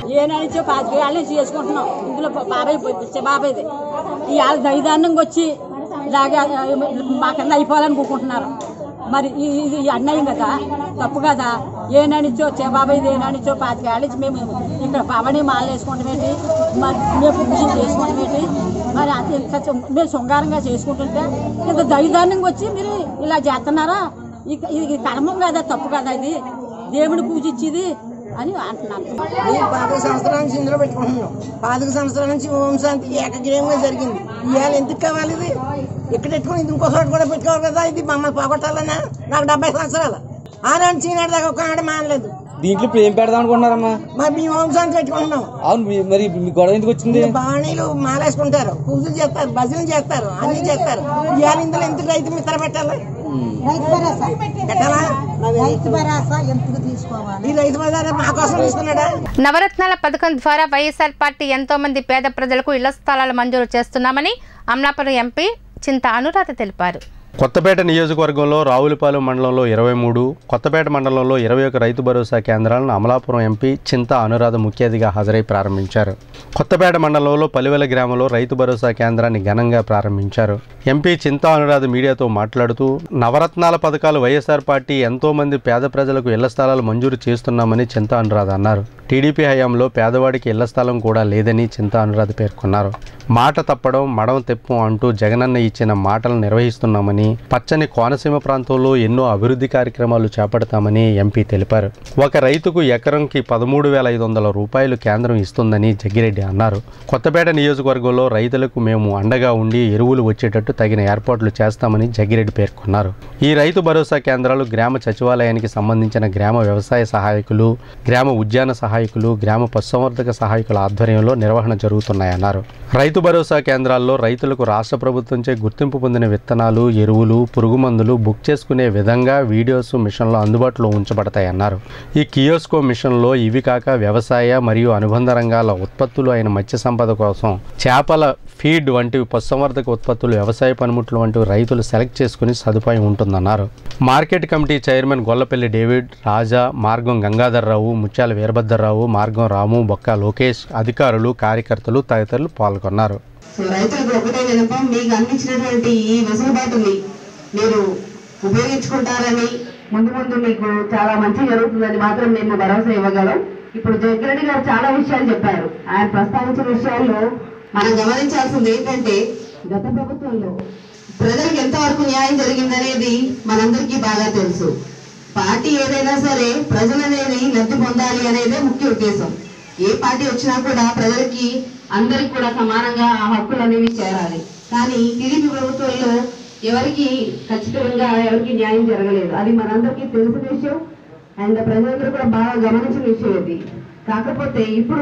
అయిపోవాలనుకుంటున్నారు. మరి ఇది అన్యాయం కదా, తప్పు కదా. ఏనానిచ్చో బాబాయ్ ఏనానిచ్చో 5 ఏళ్ళ నుంచి మేము ఇక్కడ పవని మాల వేసుకోవడం ఏంటి, మరి మేము పూజ చేసుకోవడం ఏంటి, మరి మేము శృంగారంగా చేసుకుంటుంటే ఇంత దైదాన్నంగా వచ్చి మీరు ఇలా చేస్తున్నారా? ఇది కర్మం కదా, తప్పు కదా, ఇది దేవుడి పూజ ఇచ్చేది అని అంటున్నాను. 15 సంవత్సరాల నుంచి ఇందులో పెట్టుకుంటున్నాం. 15 సంవత్సరాల నుంచి ఓం శాంతి ఏకగ్రీవంగా జరిగింది. ఇవాళ ఎందుకు కావాలి? ఇది ఇక్కడ పెట్టుకుని ఇంకో చోట కూడా పెట్టుకోవాలి కదా. ఇది మమ్మల్ని పోగొట్టాలన్నా. నాకు 70 సంవత్సరాలు ఆనాడు చీనాడు దాకా ఒక ఆడ మానలేదు. దీంట్లో ఏం పెడదాం అనుకుంటున్నారమ్మా? మరి మేము ఓం శాంతి పెట్టుకుంటున్నాం. అవును, మరి మీ గొడవ ఎందుకు వచ్చింది? బాణీలు మాలేసుకుంటారు, పూజలు చేస్తారు, భజనలు చేస్తారు, అన్ని చేస్తారు. ఇవాళ ఇందులో ఎందుకు రైతు మిత్ర పెట్టాలి? రైతు భరోసా రైతు భరోసా ఎందుకు తీసుకోవాలి? రైతు భరోసా మా కోసం తీసుకున్నాడా? నవరత్నాల పథకం ద్వారా వైఎస్ఆర్ పార్టీ ఎంతో మంది పేద ప్రజలకు ఇళ్ల స్థలాలు మంజూరు చేస్తున్నామని అమలాపురం ఎంపీ చింత అనురాధ తెలిపారు. కొత్తపేట నియోజకవర్గంలో రావులపాలెం మండలంలో 23, కొత్తపేట మండలంలో 21 రైతు భరోసా కేంద్రాలను అమలాపురం ఎంపీ చింత అనురాధ ముఖ్య అతిథిగా హాజరై ప్రారంభించారు. కొత్తపేట మండలంలో పలివెల గ్రామంలో రైతు భరోసా కేంద్రాన్ని ఘనంగా ప్రారంభించారు. ఎంపీ చింత అనురాధ మీడియాతో మాట్లాడుతూ నవరత్నాల పథకాలు వైఎస్ఆర్ పార్టీ ఎంతో మంది పేద ప్రజలకు ఇళ్ల స్థలాలు మంజూరు చేస్తున్నామని చింత అనురాధ అన్నారు. టీడీపీ హయాంలో పేదవాడికి ఇళ్ల స్థలం కూడా లేదని చింత అనురాధ పేర్కొన్నారు. మాట తప్పడం మడం తెప్పం అంటూ జగనన్న ఇచ్చిన మాటలను నిర్వహిస్తున్నామని, పచ్చని కోనసీమ ప్రాంతంలో ఎన్నో అభివృద్ధి కార్యక్రమాలు చేపడతామని ఎంపీ తెలిపారు. ఒక రైతుకు ఎకరంకి 13,500 రూపాయలు కేంద్రం ఇస్తుందని జగ్గిరెడ్డి అన్నారు. కొత్తపేట నియోజకవర్గంలో రైతులకు మేము అండగా ఉండి ఎరువులు వచ్చేటట్టు తగిన ఏర్పాట్లు చేస్తామని జగ్గిరెడ్డి పేర్కొన్నారు. ఈ రైతు భరోసా కేంద్రాలు గ్రామ సచివాలయానికి సంబంధించిన గ్రామ వ్యవసాయ సహాయకులు, గ్రామ ఉద్యాన సహాయకులు, గ్రామ పశుసంవర్ధక సహాయకుల ఆధ్వర్యంలో నిర్వహణ జరుగుతున్నాయన్నారు. రైతు భరోసా కేంద్రాల్లో రైతులకు రాష్ట్ర ప్రభుత్వంచే గుర్తింపు పొందిన విత్తనాలు, ఎరువులు, పురుగు మందులు బుక్ చేసుకునే విధంగా వీడియోస్, మిషన్లు అందుబాటులో ఉంచబడతాయన్నారు. ఈ కియోస్కో మిషన్లో ఇవి కాక వ్యవసాయ మరియు అనుబంధ రంగాల ఉత్పత్తులు అయిన మత్స్య సంపద కోసం చేపల ఫీడ్ వంటివి, పశుసంవర్ధక ఉత్పత్తులు, వ్యవసాయ పనిముట్లు వంటివి రైతులు సెలెక్ట్ చేసుకుని సదుపాయం ఉంటుందన్నారు. Market committee chairman Gollapalli David, Raja, Margam Gangadharrao, ముత్యాల వీరభద్రరావు, మార్గం రాము, బొక్క లోకేష్, అధికారులు, కార్యకర్తలు తదితరులు పాల్గొన్నారు. రైతులకు ఒకటే వినపం, మీకు అందించినటువంటి ఈ వెసులుబాటుని మీరు ఉపయోగించుకుంటారని, ముందు ముందు మీకు చాలా మంచి జరుగుతుందని మాత్రం మేము భరోసా ఇవ్వగలం. ఇప్పుడు జగ్గిరెడ్డి గారు చాలా విషయాలు చెప్పారు. ఆయన ప్రస్తావించిన విషయాల్లో మనం గమనించాల్సింది ఏంటంటే, గత ప్రభుత్వంలో ప్రజలకు ఎంతవరకు న్యాయం జరిగిందనేది మనందరికీ బాగా తెలుసు. పార్టీ ఏదైనా సరే ప్రజలనేది లబ్ధి పొందాలి అనేదే ముఖ్య ఉద్దేశం. ఏ పార్టీ వచ్చినా కూడా ప్రజలకి అందరికి కూడా సమానంగా ఆ హక్కులు అనేవి చేరాలి. కానీ టీడీపీ ప్రభుత్వంలో ఎవరికి ఖచ్చితంగా ఎవరికి న్యాయం జరగలేదు. అది మనందరికీ తెలిసిన విషయం అండ్ ప్రజలందరూ కూడా బాగా గమనించిన విషయం ఇది. కాకపోతే ఇప్పుడు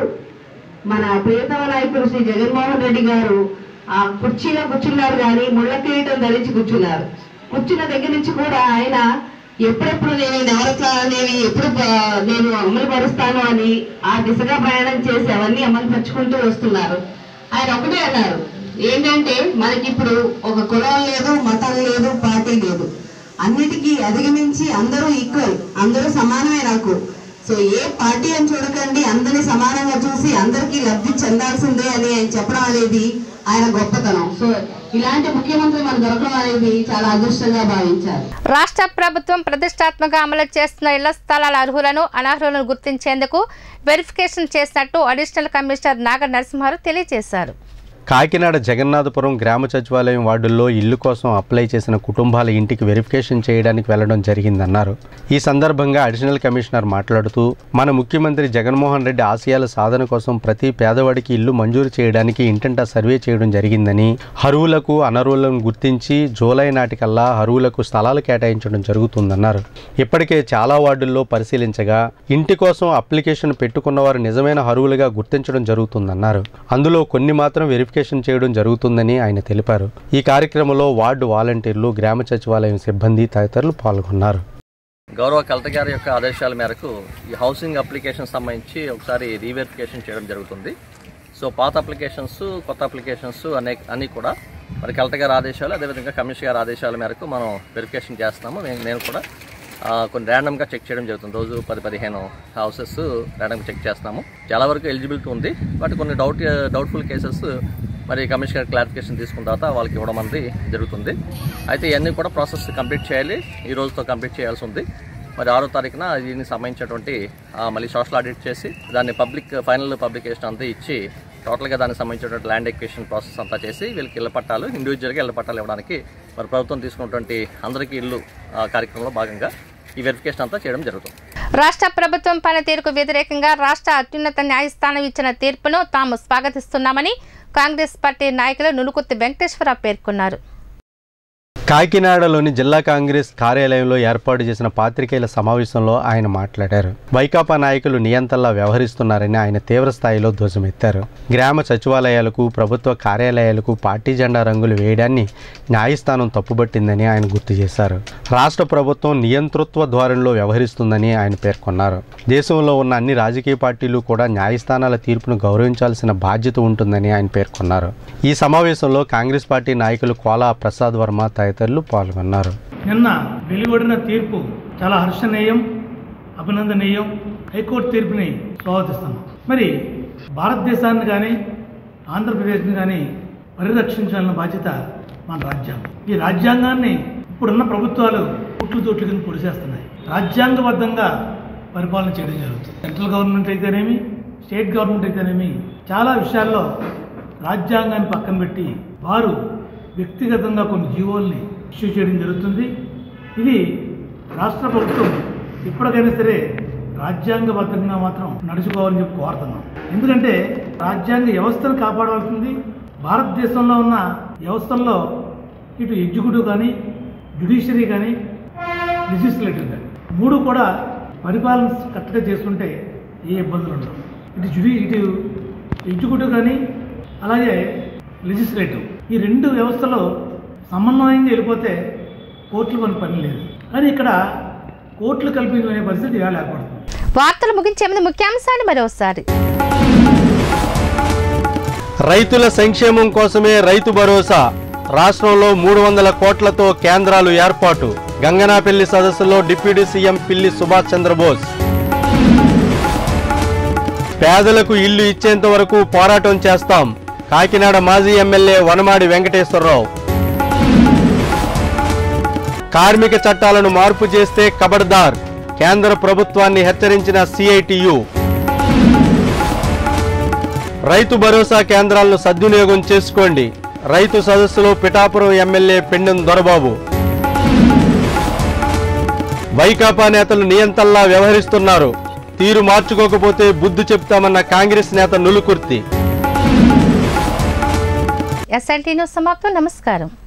మన ప్రియతమ నాయకుడు శ్రీ జగన్మోహన్ రెడ్డి గారు ఆ కుర్చీలో కూర్చున్నారు కానీ ముళ్ళ కిరీటం ధరించి కూర్చున్నారు. కూర్చున్న దగ్గర నుంచి కూడా ఆయన ఎప్పుడెప్పుడు నేను ఈ నవరత్నాలు అనేవి ఎప్పుడు నేను అమలు పరుస్తాను అని ఆ దిశగా ప్రయాణం చేసి అవన్నీ అమలు పరుచుకుంటూ వస్తున్నారు. ఆయన ఒకటే అన్నారు, ఏంటంటే మనకి ఇప్పుడు ఒక కులం లేదు, మతం లేదు, పార్టీ లేదు, అన్నిటికీ అధిగమించి అందరూ ఈక్వల్, అందరూ సమానమే నాకు. సో ఏ పార్టీ అని చూడకండి, అందరినీ సమానంగా చూసి అందరికీ లబ్ధి చెందాల్సిందే అని ఆయన చెప్పడం అనేది ఆయన గొప్పతనం. సో ఇలాంటి ముఖ్యమంత్రి మన దొరకడం అనేది చాలా అదృష్టంగా భావించారు. రాష్ట్ర ప్రభుత్వం ప్రతిష్టాత్మకంగా అమలు చేస్తున్న ఇళ్ల స్థలాల అర్హులను, అనర్హులను గుర్తించేందుకు వెరిఫికేషన్ చేసినట్టు అడిషనల్ కమిషనర్ నాగ నరసింహారావు తెలియజేశారు. కాకినాడ జగన్నాథపురం గ్రామ సచివాలయం వార్డుల్లో ఇల్లు కోసం అప్లై చేసిన కుటుంబాల ఇంటికి వెరిఫికేషన్ చేయడానికి వెళ్లడం జరిగిందన్నారు. ఈ సందర్భంగా అడిషనల్ కమిషనర్ మాట్లాడుతూ, మన ముఖ్యమంత్రి జగన్మోహన్ రెడ్డి ఆశయాల సాధన కోసం ప్రతి పేదవాడికి ఇల్లు మంజూరు చేయడానికి ఇంటింటా సర్వే చేయడం జరిగిందని, అర్హులకు అనర్హులను గుర్తించి జూలై నాటికల్లా అర్హులకు స్థలాలు కేటాయించడం జరుగుతుందన్నారు. ఇప్పటికే చాలా వార్డుల్లో పరిశీలించగా ఇంటి కోసం అప్లికేషన్ పెట్టుకున్న వారు నిజమైన అర్హులుగా గుర్తించడం జరుగుతుందన్నారు. అందులో కొన్ని మాత్రం వెరిఫికేషన్ చేయడం జరుగుతుందని ఆయన తెలిపారు. ఈ కార్యక్రమంలో వార్డు వాలంటీర్లు, గ్రామ సచివాలయం సిబ్బంది తదితరులు పాల్గొన్నారు. గౌరవ కలెక్టర్ గారి యొక్క ఆదేశాల మేరకు ఈ హౌసింగ్ అప్లికేషన్ సంబంధించి ఒకసారి రీవెరిఫికేషన్ చేయడం జరుగుతుంది. సో పాత అప్లికేషన్స్, కొత్త అప్లికేషన్స్ అన్నీ కూడా మరి కలెక్టర్ గారి ఆదేశాలు, అదేవిధంగా కమిషనర్ గారి ఆదేశాల మేరకు మనం వెరిఫికేషన్ చేస్తున్నాము. నేను కూడా కొన్ని ర్యాండమ్గా చెక్ చేయడం జరుగుతుంది. రోజు 10-15 హౌసెస్ ర్యాండమ్గా చెక్ చేస్తున్నాము. చాలా వరకు ఎలిజిబిలిటీ ఉంది, బట్ కొన్ని డౌట్ఫుల్ కేసెస్ మరి కమిషనర్ క్లారిఫికేషన్ తీసుకున్న తర్వాత వాళ్ళకి ఇవ్వడం అనేది జరుగుతుంది. అయితే ఇవన్నీ కూడా ప్రాసెస్ కంప్లీట్ చేయాలి, ఈ రోజుతో కంప్లీట్ చేయాల్సి ఉంది. మరి 6వ తారీఖున దీనికి సంబంధించినటువంటి మళ్ళీ సోషల్ ఆడిట్ చేసి దాన్ని ఫైనల్ పబ్లికేషన్ అంతా ఇచ్చి టోటల్గా దానికి సంబంధించినటువంటి ల్యాండ్ ఎక్విజిషన్ ప్రాసెస్ అంతా చేసి వీళ్ళకి ఇళ్ల పట్టాలు, ఇండివిజువల్గా ఇళ్ల పట్టాలు ఇవ్వడానికి మరి ప్రభుత్వం తీసుకున్నటువంటి అందరికీ ఇల్లు కార్యక్రమంలో భాగంగా ఈ వెరిఫికేషన్ అంతా చేయడం జరుగుతుంది. రాష్ట్ర ప్రభుత్వం పనితీరుకు వ్యతిరేకంగా రాష్ట్ర అత్యున్నత న్యాయస్థానం ఇచ్చిన తీర్పును తాము స్వాగతిస్తున్నామని కాంగ్రెస్ పార్టీ నాయకులు నులుకుత్తి వెంకటేశ్వరరావు పేర్కొన్నారు. కాకినాడలోని జిల్లా కాంగ్రెస్ కార్యాలయంలో ఏర్పాటు చేసిన పాత్రికేయుల సమావేశంలో ఆయన మాట్లాడారు. వైకాపా నాయకులు నియంతలా వ్యవహరిస్తున్నారని ఆయన తీవ్ర స్థాయిలో ధ్వజమెత్తారు. గ్రామ సచివాలయాలకు, ప్రభుత్వ కార్యాలయాలకు పార్టీ జెండా రంగులు వేయడాన్ని న్యాయస్థానం తప్పుబట్టిందని ఆయన గుర్తు చేశారు. రాష్ట్ర ప్రభుత్వం నియంతృత్వ ధోరణిలో వ్యవహరిస్తుందని ఆయన పేర్కొన్నారు. దేశంలో ఉన్న అన్ని రాజకీయ పార్టీలు కూడా న్యాయస్థానాల తీర్పును గౌరవించాల్సిన బాధ్యత ఉంటుందని ఆయన పేర్కొన్నారు. ఈ సమావేశంలో కాంగ్రెస్ పార్టీ నాయకులు కోలా ప్రసాద్ వర్మ తదితరులు పాల్గొన్నారు. నిన్న వెలువడిన తీర్పు చాలా హర్షణీయం, అభినందనీయం. హైకోర్టు తీర్పుని స్వాగతిస్తున్నాం. మరి భారతదేశాన్ని కానీ ఆంధ్రప్రదేశ్ని కానీ పరిరక్షించాలన్న బాధ్యత మన రాజ్యాంగం. ఈ రాజ్యాంగాన్ని ఇప్పుడున్న ప్రభుత్వాలు పుట్లు కింద పొడిచేస్తున్నాయి. రాజ్యాంగబద్ధంగా పరిపాలన చేయడం జరుగుతుంది. సెంట్రల్ గవర్నమెంట్ అయితేనేమి, స్టేట్ గవర్నమెంట్ అయితేనేమి చాలా విషయాల్లో రాజ్యాంగాన్ని పక్కన పెట్టి వారు వ్యక్తిగతంగా కొన్ని జీవోల్ని ఇష్యూ చేయడం జరుగుతుంది. ఇది రాష్ట్ర ప్రభుత్వం ఇప్పటికైనా సరే రాజ్యాంగబద్ధంగా మాత్రం నడుచుకోవాలని చెప్పి కోరుతున్నాం. ఎందుకంటే రాజ్యాంగ వ్యవస్థను కాపాడవలసింది. భారతదేశంలో ఉన్న వ్యవస్థల్లో ఇటు ఎగ్జిక్యూటివ్ కానీ, జ్యుడిషియరీ కానీ, లెజిస్లేటివ్ కానీ మూడు కూడా పరిపాలన కరెక్ట్గా చేసుకుంటే ఏ ఇబ్బందులు ఉండవు. ఇటు ఎగ్జిక్యూటివ్ కానీ అలాగే లెజిస్లేటివ్ ఈ రెండు వ్యవస్థలో సమన్వయంగా వెళ్ళిపోతే కోర్టులు కొన్ని పని లేదు. కానీ ఇక్కడ కోర్టులు కల్పించుకునే పరిస్థితి ఇవాళ ఏర్పడుతుంది. వార్తలు ముగించే ముందు ముఖ్యాంశాలు మరోసారి. రైతుల సంక్షేమం కోసమే రైతు భరోసా. రాష్ట్రంలో 300 కోట్లతో కేంద్రాలు ఏర్పాటు. గంగనాపల్లి సదస్సులో డిప్యూటీ సీఎం పిల్లి సుభాష్ చంద్రబోస్. పేదలకు ఇల్లు ఇచ్చేంత వరకు పోరాటం చేస్తాం. కాకినాడ మాజీ ఎమ్మెల్యే వనమాడి వెంకటేశ్వరరావు. కార్మిక చట్టాలను మార్పు చేస్తే ఖబర్దార్. కేంద్ర ప్రభుత్వాన్ని హెచ్చరించిన సిఐటియు. రైతు భరోసా కేంద్రాలను సద్వినియోగం చేసుకోండి. రైతు సదస్సులో పిఠాపురం ఎమ్మెల్యే పెండెం దొరబాబు. వైకాపా నేతలు నియంతల్లా వ్యవహరిస్తున్నారు. తీరు మార్చుకోకపోతే బుద్ధి చెప్తామన్న కాంగ్రెస్ నేత నులుకుర్తి. SLT న్యూస్ సమాప్తం. నమస్కారం.